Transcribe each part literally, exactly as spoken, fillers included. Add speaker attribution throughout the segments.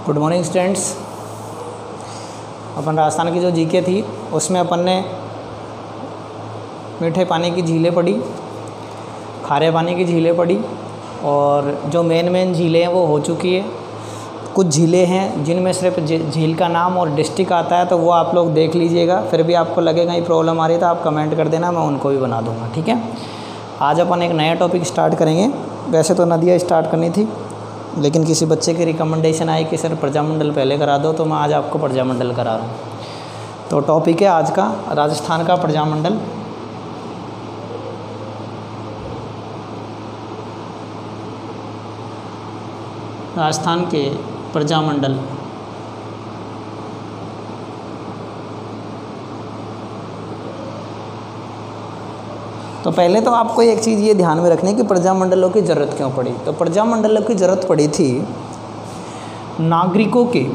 Speaker 1: Good morning students. अपन राजस्थान की जो जीके थी उसमें अपन ने मीठे पानी की झीलें पढ़ी, खारे पानी की झीलें पढ़ी और जो मेन मेन झीलें हैं वो हो चुकी है। कुछ झीलें हैं जिनमें सिर्फ झील का नाम और डिस्ट्रिक्ट आता है, तो वो आप लोग देख लीजिएगा। फिर भी आपको लगेगा ये प्रॉब्लम आ रही है तो आप कमेंट कर देना, मैं उनको भी बना दूंगा। ठीक है, आज अपन एक नया टॉपिक स्टार्ट करेंगे। वैसे तो नदियाँ स्टार्ट करनी थी, लेकिन किसी बच्चे की रिकमेंडेशन आई कि सर प्रजामंडल पहले करा दो, तो मैं आज आपको प्रजामंडल करा रहा हूँ। तो टॉपिक है आज का राजस्थान का प्रजामंडल। राजस्थान के प्रजामंडल। तो पहले तो आपको एक चीज़ ये ध्यान में रखनी है कि प्रजामंडलों की ज़रूरत क्यों पड़ी। तो प्रजामंडलों की ज़रूरत पड़ी थी नागरिकों के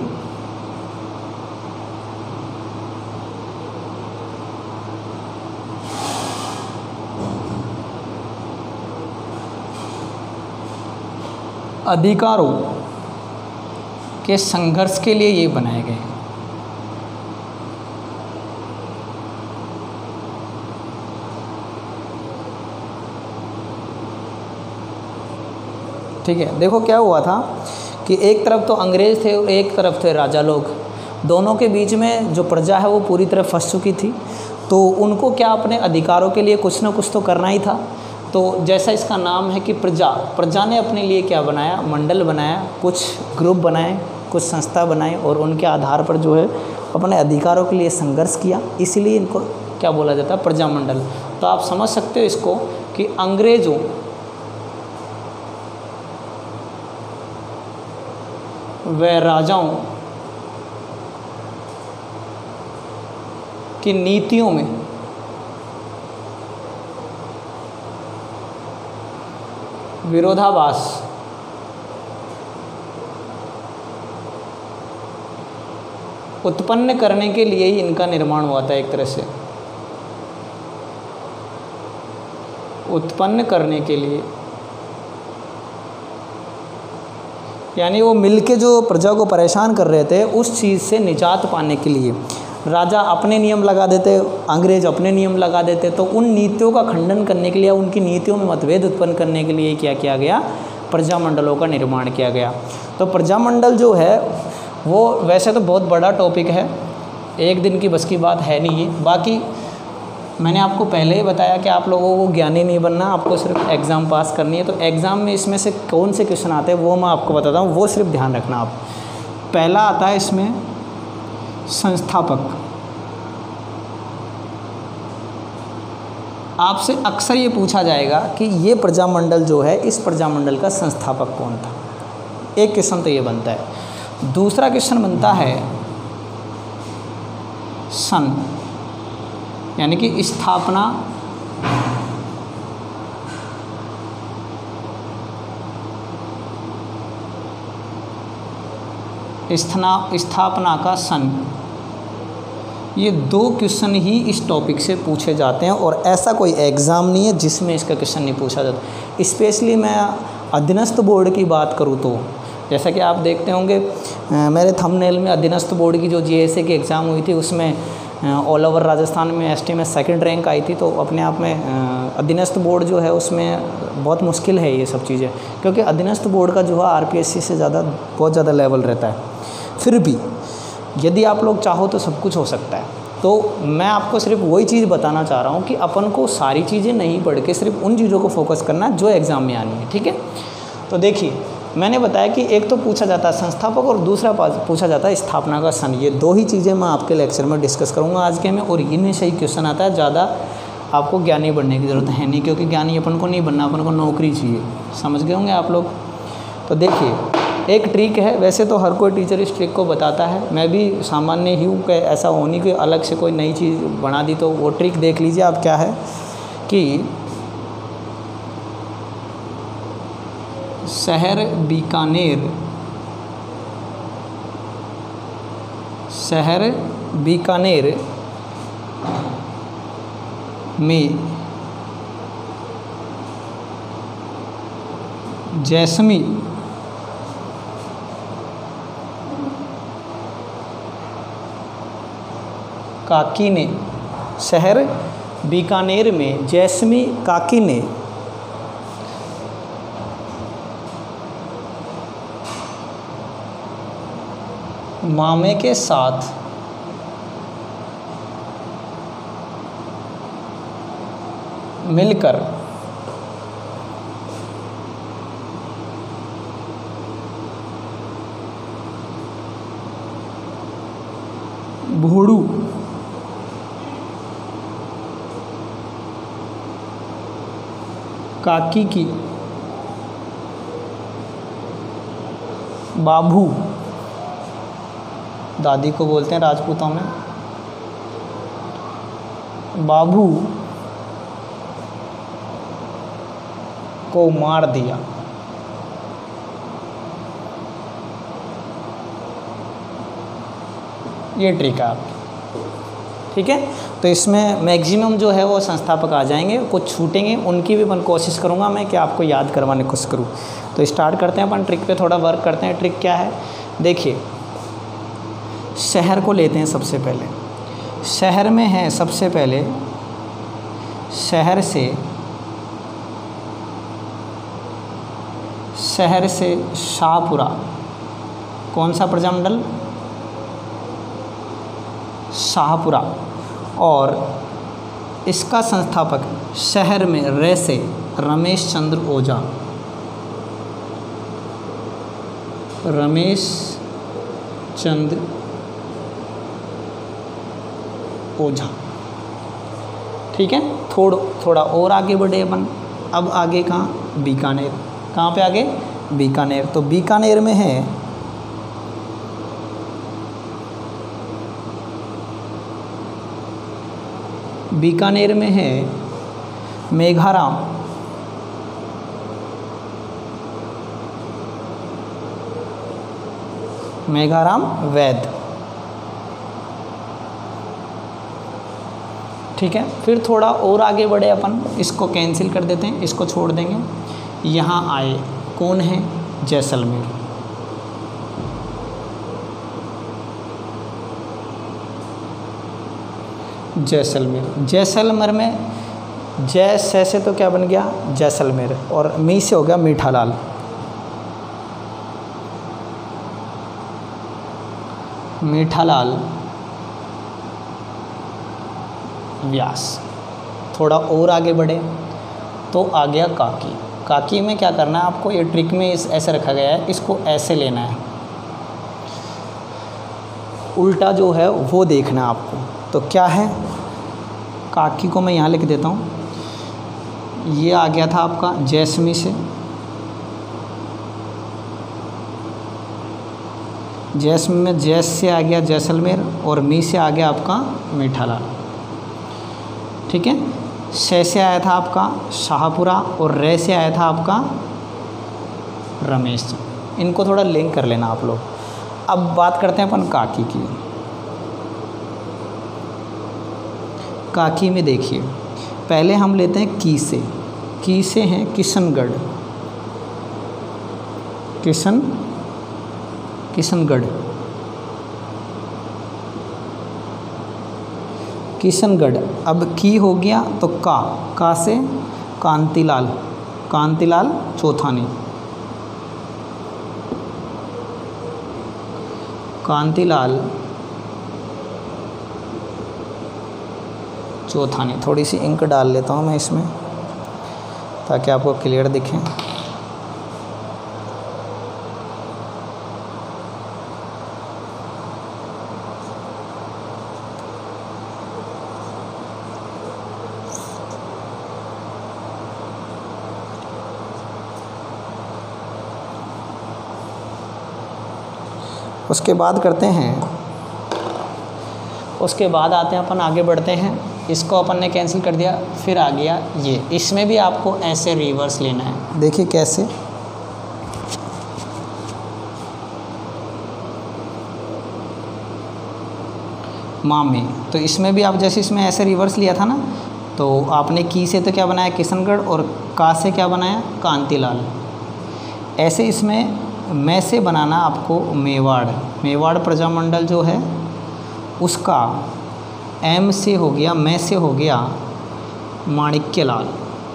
Speaker 1: अधिकारों के संघर्ष के लिए ये बनाए गए। ठीक है, देखो क्या हुआ था कि एक तरफ तो अंग्रेज़ थे और एक तरफ थे राजा लोग। दोनों के बीच में जो प्रजा है वो पूरी तरह फंस चुकी थी। तो उनको क्या अपने अधिकारों के लिए कुछ ना कुछ तो करना ही था। तो जैसा इसका नाम है कि प्रजा प्रजा ने अपने लिए क्या बनाया, मंडल बनाया, कुछ ग्रुप बनाए, कुछ संस्था बनाए और उनके आधार पर जो है अपने अधिकारों के लिए संघर्ष किया। इसीलिए इनको क्या बोला जाता है, प्रजामंडल। तो आप समझ सकते हो इसको कि अंग्रेज़ों व राजाओं की नीतियों में विरोधाभास उत्पन्न करने के लिए ही इनका निर्माण हुआ था। एक तरह से उत्पन्न करने के लिए, यानी वो मिलके जो प्रजा को परेशान कर रहे थे उस चीज़ से निजात पाने के लिए राजा अपने नियम लगा देते, अंग्रेज अपने नियम लगा देते। तो उन नीतियों का खंडन करने के लिए, उनकी नीतियों में मतभेद उत्पन्न करने के लिए क्या किया गया, प्रजामंडलों का निर्माण किया गया। तो प्रजामंडल जो है वो वैसे तो बहुत बड़ा टॉपिक है, एक दिन की बस की बात है नहीं है। बाकी मैंने आपको पहले ही बताया कि आप लोगों को ज्ञानी नहीं बनना, आपको सिर्फ एग्ज़ाम पास करनी है। तो एग्ज़ाम में इसमें से कौन से क्वेश्चन आते हैं वो मैं आपको बताता हूँ, वो सिर्फ ध्यान रखना आप। पहला आता है इसमें संस्थापक। आपसे अक्सर ये पूछा जाएगा कि ये प्रजामंडल जो है, इस प्रजामंडल का संस्थापक कौन था। एक क्वेश्चन तो ये बनता है। दूसरा क्वेश्चन बनता है सन, यानी कि स्थापना स्थना स्थापना का सन। ये दो क्वेश्चन ही इस टॉपिक से पूछे जाते हैं और ऐसा कोई एग्ज़ाम नहीं है जिसमें इसका क्वेश्चन नहीं पूछा जाता। स्पेशली मैं अधीनस्थ बोर्ड की बात करूँ तो जैसा कि आप देखते होंगे मेरे थंबनेल में अधीनस्थ बोर्ड की जो जीएसए की एग्ज़ाम हुई थी उसमें ऑल ओवर राजस्थान में एसटी में सेकंड रैंक आई थी। तो अपने आप में अधीनस्थ बोर्ड जो है उसमें बहुत मुश्किल है ये सब चीज़ें, क्योंकि अधीनस्थ बोर्ड का जो है आरपीएससी से ज़्यादा बहुत ज़्यादा लेवल रहता है। फिर भी यदि आप लोग चाहो तो सब कुछ हो सकता है। तो मैं आपको सिर्फ वही चीज़ बताना चाह रहा हूँ कि अपन को सारी चीज़ें नहीं पढ़ के सिर्फ उन चीज़ों को फोकस करना है जो एग्ज़ाम में आनी है। ठीक है, तो देखिए मैंने बताया कि एक तो पूछा जाता है संस्थापक और दूसरा पूछा जाता है स्थापना का सन। ये दो ही चीज़ें मैं आपके लेक्चर में डिस्कस करूँगा आज के में, और इनमें से ही क्वेश्चन आता है। ज़्यादा आपको ज्ञानी बनने की ज़रूरत है नहीं, क्योंकि ज्ञानी अपन को नहीं बनना, अपन को नौकरी चाहिए। समझ गए होंगे आप लोग। तो देखिए एक ट्रिक है, वैसे तो हर कोई टीचर इस ट्रिक को बताता है, मैं भी सामान्य ही हूँ कि ऐसा होने की अलग से कोई नई चीज़ बना दी। तो वो ट्रिक देख लीजिए आप क्या है कि शहर बीकानेर शहर बीकानेर में जैसमी काकी ने, शहर बीकानेर में जैस्मी काकी ने मामे के साथ मिलकर भोड़ू काकी की बाबू, दादी को बोलते हैं राजपूतों में, बाबू को मार दिया। ये ट्रिक है आपकी, ठीक है। तो इसमें मैक्सिमम जो है वो संस्थापक आ जाएंगे, कुछ छूटेंगे, उनकी भी मैं कोशिश करूँगा मैं कि आपको याद करवाने की कोशिश करूँ। तो स्टार्ट करते हैं अपन ट्रिक पे, थोड़ा वर्क करते हैं। ट्रिक क्या है, देखिए शहर को लेते हैं सबसे पहले। शहर में है सबसे पहले, शहर से शहर से शाहपुरा, कौन सा प्रजामंडल, शाहपुरा। और इसका संस्थापक शहर में रे से रमेश चंद्र ओझा, रमेश चंद्र ओझा, ठीक है। थोड़ा थोड़ा और आगे बढ़े अपन, अब आगे कहाँ, बीकानेर। कहाँ पे आगे, बीकानेर। तो बीकानेर में है बीकानेर में है मेघाराम, मेघाराम वैद्य, ठीक है। फिर थोड़ा और आगे बढ़े अपन, इसको कैंसिल कर देते हैं, इसको छोड़ देंगे। यहाँ आए, कौन है, जैसलमेर। जैसलमेर, जैसलमेर में जैसे से तो क्या बन गया, जैसलमेर, और मी से हो गया मीठालाल। मीठालाल व्यास। थोड़ा और आगे बढ़े तो आ गया काकी। काकी में क्या करना है आपको, ये ट्रिक में इस ऐसे रखा गया है, इसको ऐसे लेना है, उल्टा जो है वो देखना है आपको। तो क्या है, काकी को मैं यहाँ लिख देता हूँ, ये आ गया था आपका जैस्मी से, जैस्मी में जैस से आ गया जैसलमेर, और मी से आ गया आपका मीठालाल, ठीक है। शे से आया था आपका शाहपुरा, और रे से आया था आपका रमेश। इनको थोड़ा लिंक कर लेना आप लोग। अब बात करते हैं अपन काकी की। काकी में देखिए, पहले हम लेते हैं की से। की से हैं किशनगढ़, किशन किशनगढ़ किशनगढ़। अब की हो गया तो का, का से कांतिलाल, कांतिलाल चौथानी, कांतिलाल चौथानी। थोड़ी सी इंक डाल लेता हूँ मैं इसमें ताकि आपको क्लियर दिखे। उसके बाद करते हैं, उसके बाद आते हैं अपन आगे बढ़ते हैं। इसको अपन ने कैंसिल कर दिया, फिर आ गया ये। इसमें भी आपको ऐसे रिवर्स लेना है। देखिए कैसे, मामे। तो इसमें भी आप जैसे इसमें ऐसे रिवर्स लिया था ना, तो आपने की से तो क्या बनाया, किशनगढ़, और का से क्या बनाया, कांतिलाल। ऐसे इसमें मैं से बनाना आपको मेवाड़। मेवाड़ प्रजामंडल जो है उसका एम से हो गया, मैं से हो गया माणिक्य लाल।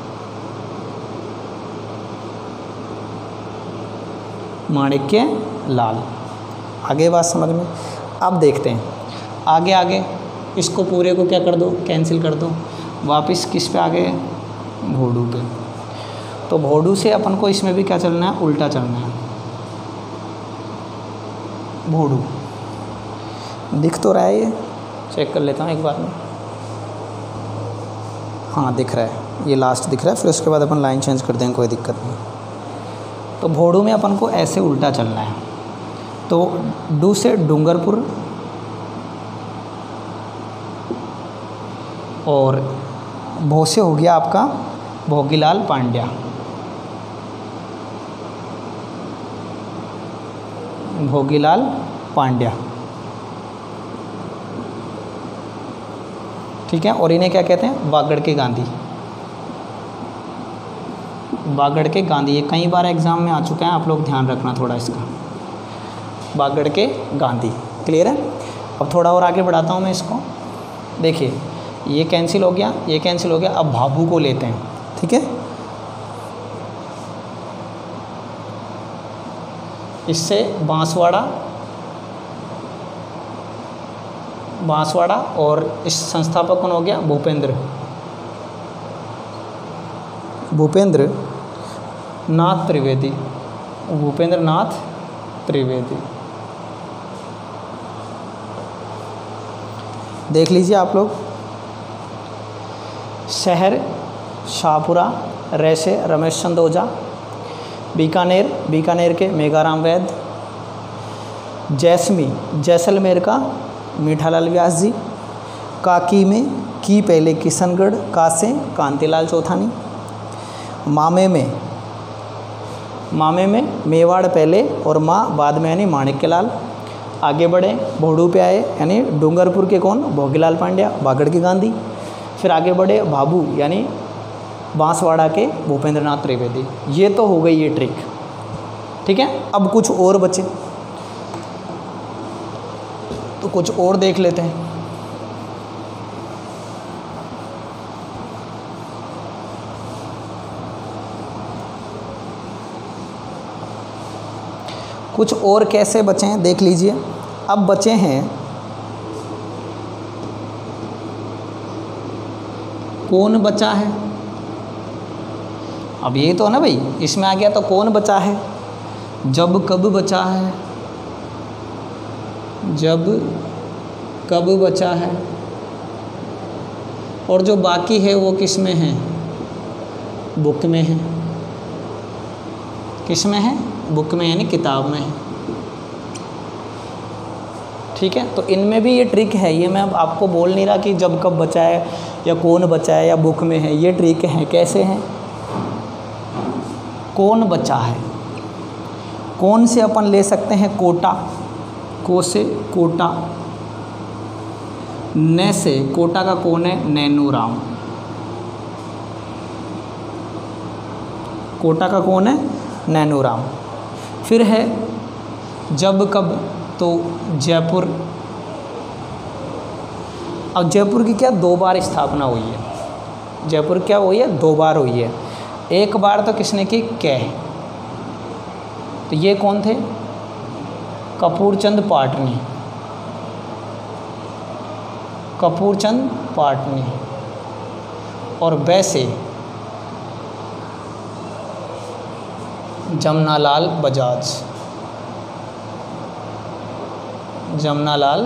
Speaker 1: माणिक्य लाल। आगे बात समझ में। अब देखते हैं आगे आगे, इसको पूरे को क्या कर दो, कैंसिल कर दो, वापस किस पे आ गए, भोडू पे। तो भोडू से अपन को इसमें भी क्या चलना है, उल्टा चलना है। भोडू दिख तो रहा है, ये चेक कर लेता हूँ एक बार में। हाँ दिख रहा है, ये लास्ट दिख रहा है, फिर उसके बाद अपन लाइन चेंज कर देंगे, कोई दिक्कत नहीं। तो भोडू में अपन को ऐसे उल्टा चलना है। तो डू से डूंगरपुर, और भो से हो गया आपका भोगीलाल पांड्या। भोगीलाल पांड्या, ठीक है। और इन्हें क्या कहते हैं, बागड़ के गांधी। बागड़ के गांधी, ये कई बार एग्जाम में आ चुका है, आप लोग ध्यान रखना थोड़ा इसका। बागड़ के गांधी, क्लियर है। अब थोड़ा और आगे बढ़ाता हूँ मैं इसको। देखिए ये कैंसिल हो गया, ये कैंसिल हो गया। अब भाभू को लेते हैं, ठीक है। इससे बांसवाड़ा, बांसवाड़ा, और इस संस्थापक कौन हो गया, भूपेंद्र, भूपेंद्र नाथ त्रिवेदी। भूपेंद्र नाथ त्रिवेदी, देख लीजिए आप लोग। शहर शाहपुरा, रैसे रमेश चंद ओझा। बीकानेर, बीकानेर के मेघाराम वैद्य। जैसमी, जैसलमेर का मीठालाल व्यास जी। काकी में, की पहले किशनगढ़, का से कांतिलाल चौथानी। मामे में, मामे में मेवाड़ पहले और माँ बाद में यानी माणिक्यलाल। आगे बढ़े, भोडू पे आए यानी डूंगरपुर के कौन, भोगीलाल पांड्या, बागड़ के गांधी। फिर आगे बढ़े भाभू यानी बांसवाड़ा के भूपेंद्र नाथ त्रिवेदी। ये तो हो गई ये ट्रिक, ठीक है। अब कुछ और बचे, तो कुछ और देख लेते हैं। कुछ और कैसे बचे हैं देख लीजिए। अब बचे हैं कौन बचा है। अब ये तो है ना भाई, इसमें आ गया तो कौन बचा है, जब कब बचा है, जब कब बचा है। और जो बाकी है वो किस में है, बुक में है। किस में है, बुक में यानी किताब में है, ठीक है। तो इनमें भी ये ट्रिक है, ये मैं अब आपको बोल नहीं रहा कि जब कब बचा है या कौन बचा है या बुक में है, ये ट्रिक है। कैसे हैं, कौन बचा है, कौन से अपन ले सकते हैं कोटा, को से कोटा, न से कोटा का कौन है, नैनूराम। कोटा का कौन है, नैनूराम। फिर है जब कब, तो जयपुर। अब जयपुर की क्या दो बार स्थापना हुई है, जयपुर क्या हुई है, दो बार हुई है। एक बार तो किसने की, कैह। तो ये कौन थे, कपूरचंद पाटनी, कपूरचंद पाटनी। और वैसे जमनालाल बजाज, जमनालाल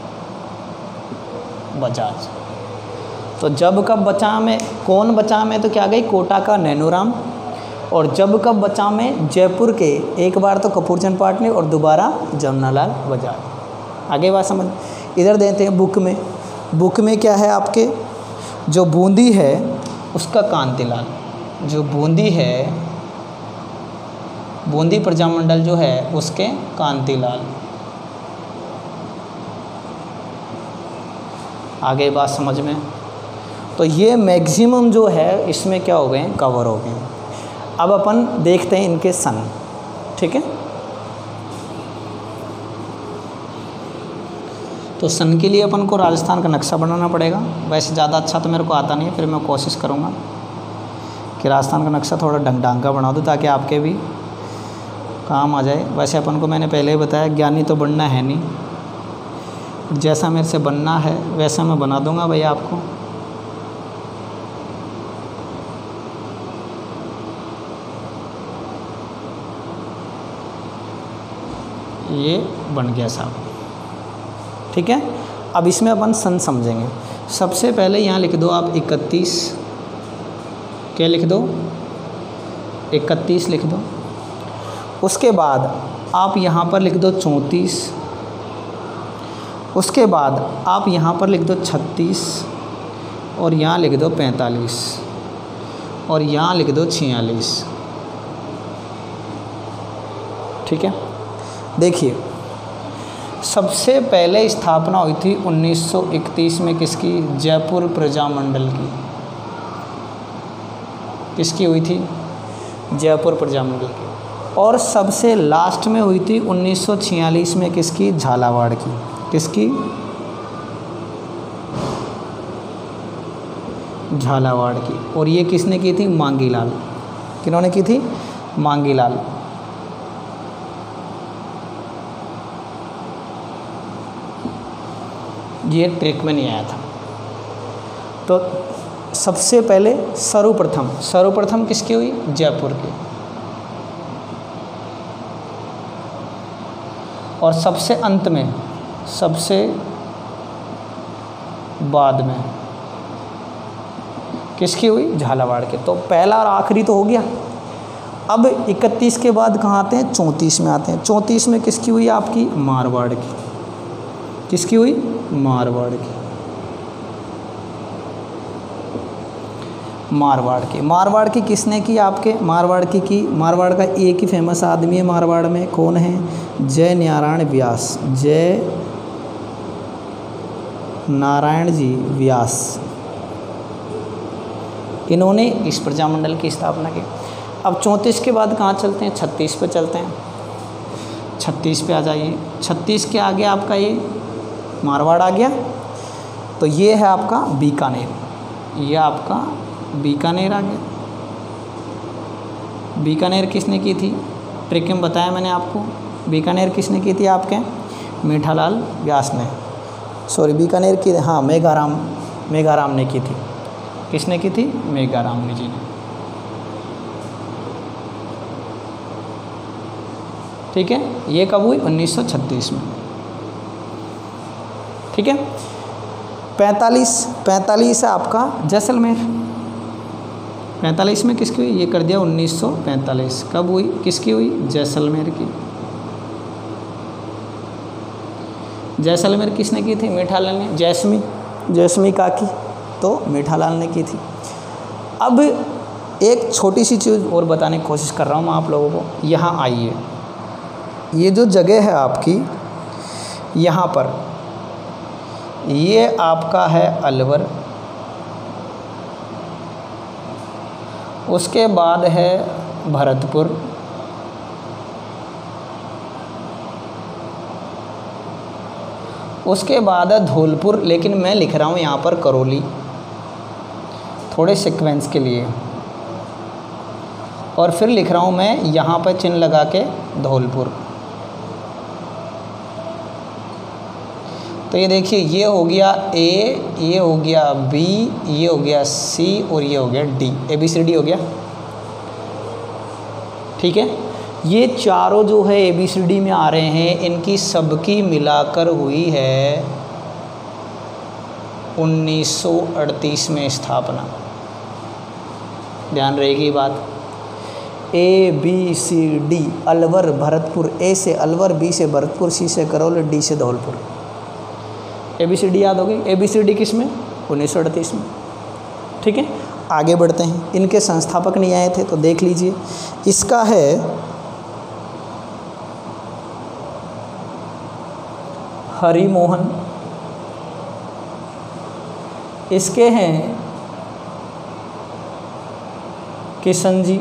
Speaker 1: बजाज। तो जब कब बचा में, कौन बचा में तो क्या गई, कोटा का नैनूराम। और जब कब बचा में जयपुर के एक बार तो कपूरचंद पाटनी और दोबारा जमनालाल बजाज। आगे बात समझ। इधर देते हैं बुक में, बुक में क्या है आपके, जो बूंदी है उसका कांतिलाल, जो बूंदी है, बूंदी प्रजामंडल जो है उसके कांतिलाल। आगे बात समझ में। तो ये मैक्सिमम जो है इसमें क्या हो गए, कवर हो गए। अब अपन देखते हैं इनके सन, ठीक है। तो सन के लिए अपन को राजस्थान का नक्शा बनाना पड़ेगा। वैसे ज़्यादा अच्छा तो मेरे को आता नहीं है, फिर मैं कोशिश करूँगा कि राजस्थान का नक्शा थोड़ा ढंग ढंग का बना दूँ ताकि आपके भी काम आ जाए। वैसे अपन को मैंने पहले ही बताया ज्ञानी तो बनना है नहीं, जैसा मेरे से बनना है वैसा मैं बना दूँगा भैया आपको। ये बन गया साहब, ठीक है। अब इसमें अपन सन समझेंगे। सबसे पहले यहाँ लिख दो आप इकतीस, क्या लिख दो, इकतीस लिख दो। उसके बाद आप यहाँ पर लिख दो चौंतीस, उसके बाद आप यहाँ पर लिख दो छत्तीस, और यहाँ लिख दो पैंतालीस, और यहाँ लिख दो छियालीस, ठीक है। देखिए सबसे पहले स्थापना हुई थी उन्नीस सौ इकतीस में किसकी, जयपुर प्रजामंडल की। किसकी हुई थी, जयपुर प्रजामंडल की। और सबसे लास्ट में हुई थी उन्नीस सौ छियालीस में किसकी, झालावाड़ की। किसकी, झालावाड़ की। और ये किसने की थी, मांगीलाल। किन्होंने की थी, मांगीलाल। ये ट्रिक में नहीं आया था। तो सबसे पहले सर्वप्रथम सर्वप्रथम किसकी हुई, जयपुर की। और सबसे अंत में, सबसे बाद में किसकी हुई, झालावाड़ के। तो पहला और आखिरी तो हो गया। अब इकतीस के बाद कहाँ आते हैं, चौंतीस में आते हैं। चौंतीस में किसकी हुई, आपकी मारवाड़ की। किसकी हुई, मारवाड़ की। मारवाड़ की मारवाड़ की किसने की, आपके मारवाड़ की की मारवाड़ का एक ही फेमस आदमी है मारवाड़ में, कौन है, जय नारायण व्यास। जय नारायण जी व्यास, इन्होंने इस प्रजामंडल की स्थापना की। अब चौंतीस के बाद कहाँ चलते हैं, छत्तीस पे चलते हैं। छत्तीस पे आ जाइए। छत्तीस के आगे आपका ये मारवाड़ आ गया। तो ये है आपका बीकानेर, ये आपका बीकानेर आ गया। बीकानेर किसने की थी, ट्रिक में बताया मैंने आपको। बीकानेर किसने की थी, आपके मीठालाल व्यास ने। सॉरी बीकानेर की, हाँ मेघाराम, मेघाराम ने की थी। किसने की थी, मेघाराम ने जी ने। ठीक है, ये कब हुई, उन्नीस सौ छत्तीस में। ठीक है। पैंतालीस पैंतालीस है आपका जैसलमेर। पैंतालीस में किसकी हुई, ये कर दिया उन्नीस सौ पैंतालीस। कब हुई, किसकी हुई, जैसलमेर की। जैसलमेर किसने की थी, मीठालाल ने। जैसमी, जैसमी काकी, तो मीठालाल ने की थी। अब एक छोटी सी चीज़ और बताने की कोशिश कर रहा हूँ मैं आप लोगों को। यहाँ आइए, ये जो जगह है आपकी, यहाँ पर ये आपका है अलवर। उसके बाद है भरतपुर। उसके बाद है धौलपुर, लेकिन मैं लिख रहा हूँ यहाँ पर करौली, थोड़े सीक्वेंस के लिए। और फिर लिख रहा हूँ मैं यहाँ पर चिन्ह लगा के धौलपुर। तो ये देखिए, ये हो गया ए, ये हो गया बी, ये हो गया सी, और ये हो गया D. A B C D हो गया। ठीक है, ये चारों जो है ए बी सी डी में आ रहे हैं, इनकी सबकी मिलाकर हुई है उन्नीस सौ अड़तीस में स्थापना। ध्यान रहेगी बात। A B C D, Alwar Bharatpur, A से अलवर, बी से भरतपुर, सी से करौली, डी से Dholpur. A B C D याद हो गई। ए बी सी डी किस में, उन्नीस सौ अड़तीस में। ठीक है, आगे बढ़ते हैं। इनके संस्थापक नहीं आए थे तो देख लीजिए। इसका है हरिमोहन, इसके हैं किशन जी,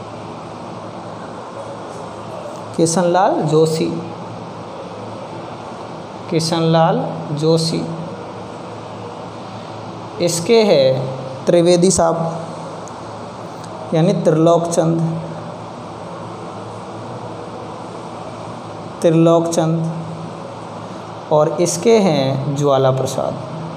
Speaker 1: किशनलाल जोशी। किशनलाल जोशी। इसके है त्रिवेदी साहब यानी त्रिलोक चंद, त्रिलोक चंद। और इसके हैं ज्वाला प्रसाद।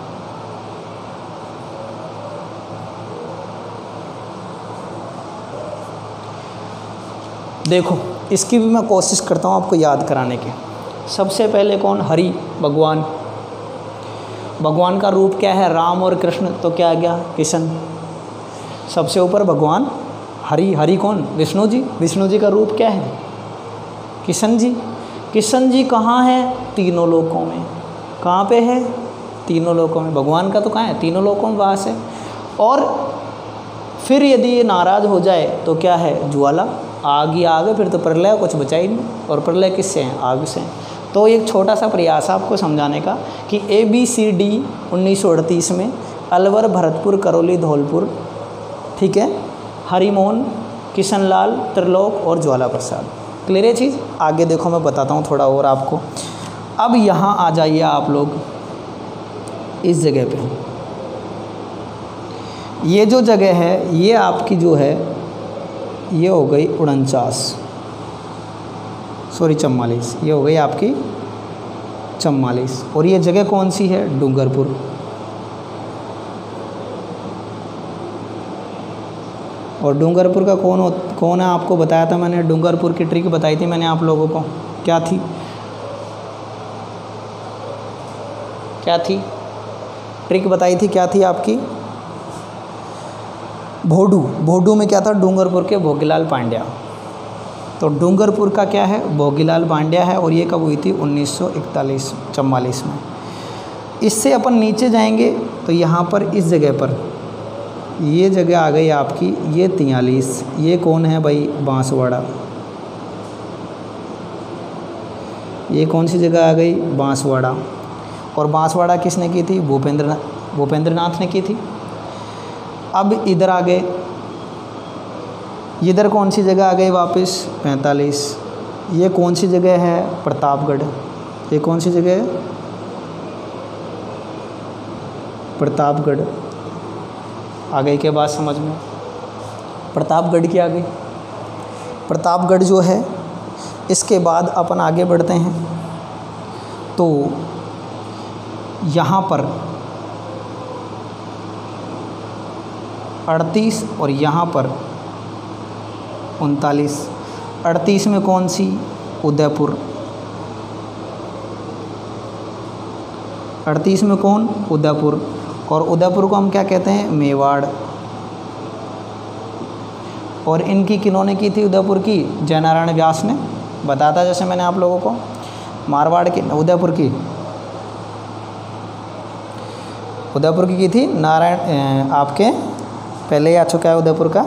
Speaker 1: देखो इसकी भी मैं कोशिश करता हूँ आपको याद कराने की। सबसे पहले कौन? हरि, भगवान। भगवान का रूप क्या है? राम और कृष्ण, तो क्या आ गया? किशन। सबसे ऊपर भगवान हरि। हरि कौन? विष्णु जी। विष्णु जी का रूप क्या है? किशन जी। किशन जी कहाँ है? तीनों लोकों में। कहाँ पे है? तीनों लोकों में। भगवान का तो कहाँ है? तीनों लोकों में वास है। और फिर यदि ये नाराज़ हो जाए तो क्या है? ज्वाला। आग ही आग है, फिर तो प्रलय कुछ बचा ही नहीं। और प्रलय किससे है? आग से। तो एक छोटा सा प्रयास है आपको समझाने का कि ए बी सी डी उन्नीस सौ अड़तीस में अलवर, भरतपुर, करौली, धौलपुर, ठीक है, हरिमोहन, किशनलाल, त्रिलोक और ज्वाला प्रसाद। क्लियर है चीज़? आगे देखो मैं बताता हूँ थोड़ा और आपको। अब यहाँ आ जाइए आप लोग इस जगह पे। ये जो जगह है ये आपकी जो है ये हो गई उनचास, सॉरी चम्वालीस, ये हो गई आपकी चम्वालीस। और ये जगह कौन सी है? डूंगरपुर। और डूंगरपुर का कौन हो कौन है आपको बताया था मैंने। डूंगरपुर की ट्रिक बताई थी मैंने आप लोगों को, क्या थी? क्या थी ट्रिक बताई थी? क्या थी आपकी? भोडू। भोडू में क्या था? डूंगरपुर के भोगीलाल पांड्या। तो डूंगरपुर का क्या है? भोगीलाल पांड्या है। और ये कब हुई थी? उन्नीस सौ इकतालीस चम्वालीस में। इससे अपन नीचे जाएंगे तो यहाँ पर इस जगह पर ये जगह आ गई आपकी ये तियालीस। ये कौन है भाई? बांसवाड़ा। ये कौन सी जगह आ गई? बांसवाड़ा। और बांसवाड़ा किसने की थी? भूपेंद्र भूपेंद्र नाथ ने की थी। अब इधर आ गए, इधर कौन सी जगह आ गई वापस? पैंतालीस। ये कौन सी जगह है? प्रतापगढ़। ये कौन सी जगह है? प्रतापगढ़। आ गई के बाद समझ में? प्रतापगढ़ की आ गई। प्रतापगढ़ जो है, इसके बाद अपन आगे बढ़ते हैं तो यहाँ पर अड़तीस और यहाँ पर उनतालीस। अड़तीस में कौन सी? उदयपुर। अड़तीस में कौन? उदयपुर। और उदयपुर को हम क्या कहते हैं? मेवाड़। और इनकी किन्होंने की थी उदयपुर की? जयनारायण व्यास ने। बताया था जैसे मैंने आप लोगों को। मारवाड़ की, उदयपुर की उदयपुर की की थी नारायण, आपके पहले ही आ चुका है उदयपुर का।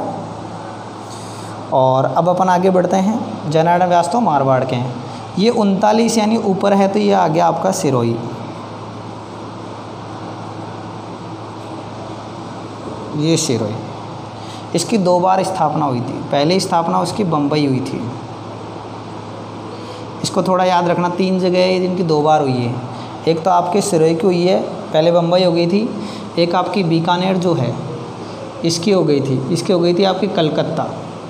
Speaker 1: और अब अपन आगे बढ़ते हैं। जयनारायण व्यास तो मारवाड़ के हैं। ये उनतालीस यानी ऊपर है तो ये आ गया आपका सिरोही। ये सिरोही, इसकी दो बार स्थापना हुई थी। पहली स्थापना उसकी बम्बई हुई थी। इसको थोड़ा याद रखना, तीन जगह है जिनकी दो बार हुई है। एक तो आपके सिरोही की हुई है, पहले बम्बई हो गई थी। एक आपकी बीकानेर जो है इसकी हो गई थी। इसकी हो गई थी आपकी कलकत्ता।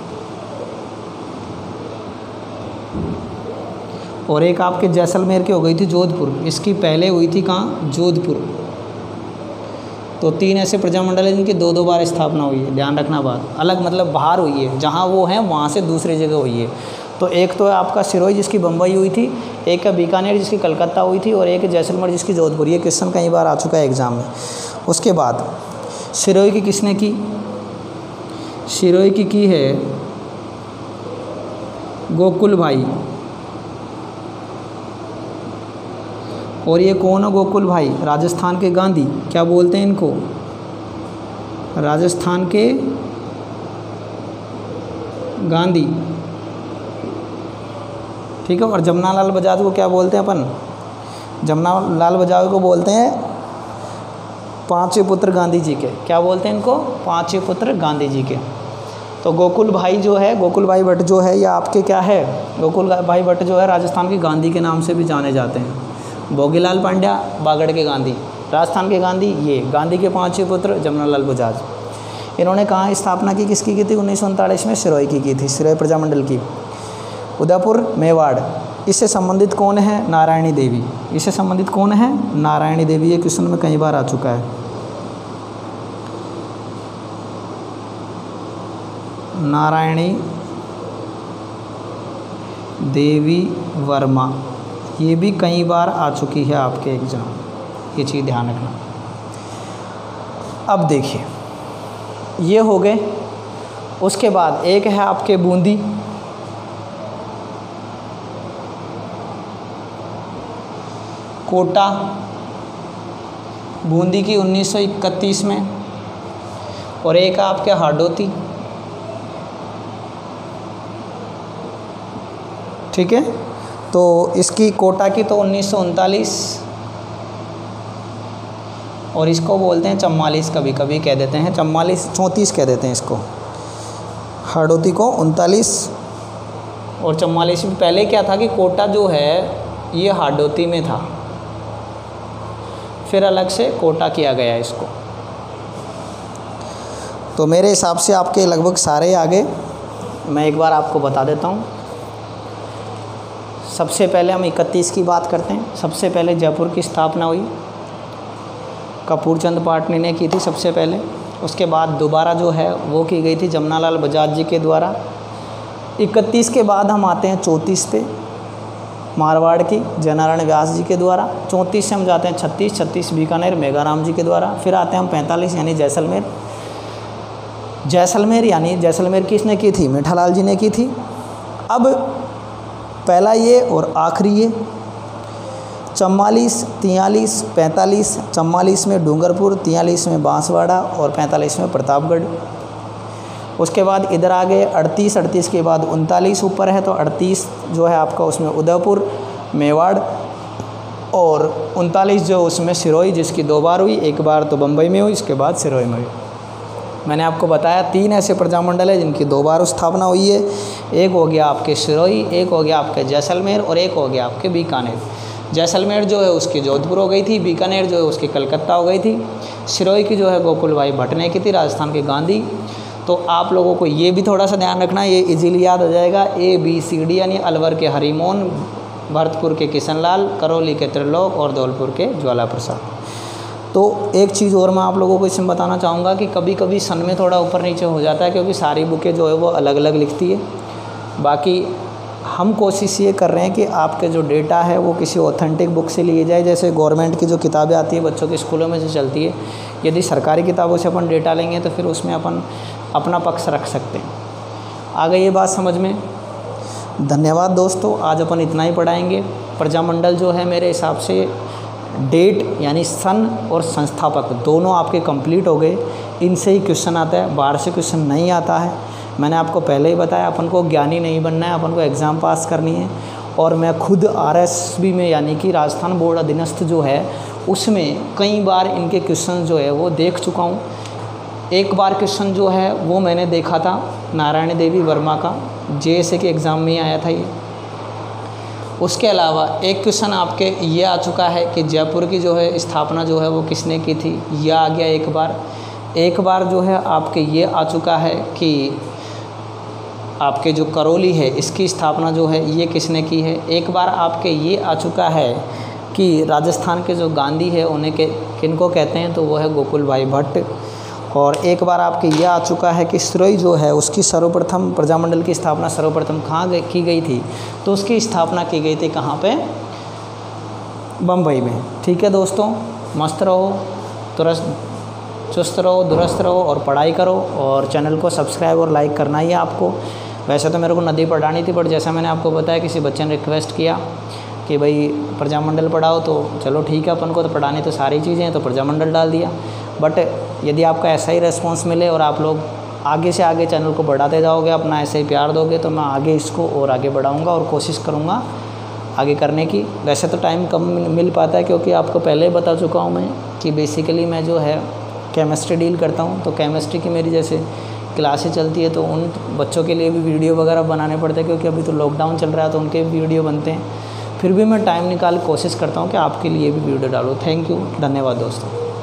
Speaker 1: और एक आपके जैसलमेर की हो गई थी जोधपुर। इसकी पहले हुई थी कहाँ? जोधपुर। तो तीन ऐसे प्रजामंडल हैं जिनकी दो दो बार स्थापना हुई है। ध्यान रखना बात, अलग मतलब बाहर हुई है, जहाँ वो हैं वहाँ से दूसरी जगह हुई है। तो एक तो है आपका सिरोही जिसकी बम्बई हुई थी, एक है बीकानेर जिसकी कलकत्ता हुई थी, और एक है जैसलमेर जिसकी जोधपुर। ये क्वेश्चन कई बार आ चुका है एग्ज़ाम में। उसके बाद सिरोही की किसने की? सिरोही की की है गोकुल भाई। और ये कौन है गोकुल भाई? राजस्थान के गांधी। क्या बोलते हैं इनको? राजस्थान के गांधी, ठीक है। और जमनालाल बजाज को क्या बोलते हैं अपन? जमनालाल बजाज को बोलते हैं पांचवें पुत्र गांधी जी के। क्या बोलते हैं इनको? पांचवें पुत्र गांधी जी के। तो गोकुल भाई जो है, गोकुल भाई भट्ट जो है, ये आपके क्या है? गोकुल भाई भट्ट जो है राजस्थान के गांधी के नाम से भी जाने जाते हैं। भोगीलाल पांड्या, बागड़ के गांधी। राजस्थान के गांधी ये, गांधी के पांचवें पुत्र जमनालाल बजाज। इन्होंने कहाँ स्थापना की, किसकी की थी, उन्नीस सौ उनतालीस में सिरोही की की थी, सिरोही प्रजामंडल की। उदयपुर मेवाड़, इससे संबंधित कौन है, नारायणी देवी। इससे संबंधित कौन है, नारायणी देवी। ये क्वेश्चन में कई बार आ चुका है। नारायणी देवी वर्मा, ये भी कई बार आ चुकी है आपके एग्जाम, ये चीज़ ध्यान रखना। अब देखिए ये हो गए। उसके बाद एक है आपके बूंदी, कोटा, बूंदी की उन्नीस सौ इकतीस में, और एक आपके हाडोती। ठीक है, तो इसकी कोटा की तो उन्नीस सौ उनतालीस, और इसको बोलते हैं चम्वालीस, कभी कभी कह देते हैं चम्वालीस, चौंतीस कह देते हैं इसको। हाडोती को उनतालीस और चम्वालीस में। पहले क्या था कि कोटा जो है ये हाडोती में था, फिर अलग से कोटा किया गया इसको। तो मेरे हिसाब से आपके लगभग सारे आ गए। मैं एक बार आपको बता देता हूँ। सबसे पहले हम इकतीस की बात करते हैं। सबसे पहले जयपुर की स्थापना हुई, कपूर चंद पाटनी ने की थी सबसे पहले। उसके बाद दोबारा जो है वो की गई थी जमनालाल बजाज जी के द्वारा। इकतीस के बाद हम आते हैं चौंतीस पे, मारवाड़ की जयनारायण व्यास जी के द्वारा। चौंतीस से हम जाते हैं छत्तीस, छत्तीस बीकानेर मेघाराम जी के द्वारा। फिर आते हैं हम पैंतालीस यानी जैसलमेर। जैसलमेर यानी जैसलमेर किसने की थी, मीठालाल जी ने की थी। अब पहला ये और आखिरी ये, चम्वालीस, तियालीस, पैंतालीस। चम्वालीस में डूंगरपुर, तियालीस में बांसवाड़ा और पैंतालीस में प्रतापगढ़। उसके बाद इधर आ गए अड़तीस, अड़तीस के बाद उनतालीस ऊपर है, तो अड़तीस जो है आपका उसमें उदयपुर मेवाड़, और उनतालीस जो उसमें सिरोही, जिसकी दो बार हुई, एक बार तो बम्बई में हुई, इसके बाद सिरोही में हुई। मैंने आपको बताया तीन ऐसे प्रजामंडल है जिनकी दो बार स्थापना हुई है। एक हो गया आपके सिरोही, एक हो गया आपके जैसलमेर, और एक हो गया आपके बीकानेर। जैसलमेर जो है उसकी जोधपुर हो गई थी, बीकानेर जो है उसकी कलकत्ता हो गई थी, सिरोही की जो है गोकुल भाई भट्ट ने की थी, राजस्थान के गांधी। तो आप लोगों को ये भी थोड़ा सा ध्यान रखना, ये इजीली याद हो जाएगा। ए बी सी डी यानी अलवर के हरिमोहन, भरतपुर के किशनलाल, करौली के त्रिलोक और धौलपुर के ज्वाला प्रसाद। तो एक चीज़ और मैं आप लोगों को इसमें बताना चाहूँगा कि कभी कभी सन में थोड़ा ऊपर नीचे हो जाता है, क्योंकि सारी बुकें जो है वो अलग अलग लिखती है। बाकी हम कोशिश ये कर रहे हैं कि आपके जो डेटा है वो किसी ऑथेंटिक बुक से लिए जाए। जैसे गवर्नमेंट की जो किताबें आती है बच्चों के स्कूलों में से चलती है, यदि सरकारी किताबों से अपन डेटा लेंगे तो फिर उसमें अपन अपना पक्ष रख सकते हैं। आ गई ये बात समझ में। धन्यवाद दोस्तों, आज अपन इतना ही पढ़ाएंगे। प्रजामंडल जो है मेरे हिसाब से डेट यानी सन और संस्थापक दोनों आपके कंप्लीट हो गए। इनसे ही क्वेश्चन आता है, बाहर से क्वेश्चन नहीं आता है। मैंने आपको पहले ही बताया, अपन को ज्ञानी नहीं बनना है, अपन को एग्ज़ाम पास करनी है। और मैं खुद आरएसबी में यानी कि राजस्थान बोर्ड अधीनस्थ जो है उसमें कई बार इनके क्वेश्चन जो है वो देख चुका हूँ। एक बार क्वेश्चन जो है वो मैंने देखा था नारायणी देवी वर्मा का, जेएसए के एग्ज़ाम में आया था ये। उसके अलावा एक क्वेश्चन आपके ये आ चुका है कि जयपुर की जो है स्थापना जो है वो किसने की थी, ये आ गया एक बार। एक बार जो है आपके ये आ चुका है कि आपके जो करौली है इसकी स्थापना जो है ये किसने की है। एक बार आपके ये आ चुका है कि राजस्थान के जो गांधी है उन्हें के किनको कहते हैं, तो वो है गोकुल भाई भट्ट। और एक बार आपके यह आ चुका है कि सिरोही जो है उसकी सर्वप्रथम प्रजामंडल की स्थापना सर्वप्रथम कहाँ की गई थी, तो उसकी स्थापना की गई थी कहाँ पे, बम्बई में। ठीक है दोस्तों, मस्त रहो, तुरस्त चुस्त रहो, दुरुस्त रहो और पढ़ाई करो। और चैनल को सब्सक्राइब और लाइक करना ही है आपको। वैसे तो मेरे को नदी पढ़ानी थी, बट जैसा मैंने आपको बताया किसी बच्चे ने रिक्वेस्ट किया कि भाई प्रजामंडल पढ़ाओ, तो चलो ठीक है, अपन को तो पढ़ानी तो सारी चीज़ें हैं, तो प्रजामंडल डाल दिया। बट यदि आपका ऐसा ही रेस्पॉन्स मिले और आप लोग आगे से आगे चैनल को बढ़ाते जाओगे, अपना ऐसे ही प्यार दोगे, तो मैं आगे इसको और आगे बढ़ाऊँगा और कोशिश करूँगा आगे करने की। वैसे तो टाइम कम मिल पाता है, क्योंकि आपको पहले ही बता चुका हूँ मैं कि बेसिकली मैं जो है केमिस्ट्री डील करता हूँ। तो केमिस्ट्री की मेरी जैसे क्लासें चलती है, तो उन बच्चों के लिए भी वीडियो वगैरह बनाने पड़ते हैं, क्योंकि अभी तो लॉकडाउन चल रहा है तो उनके वीडियो बनते हैं। फिर भी मैं टाइम निकाल कोशिश करता हूँ कि आपके लिए भी वीडियो डालूँ। थैंक यू, धन्यवाद दोस्तों।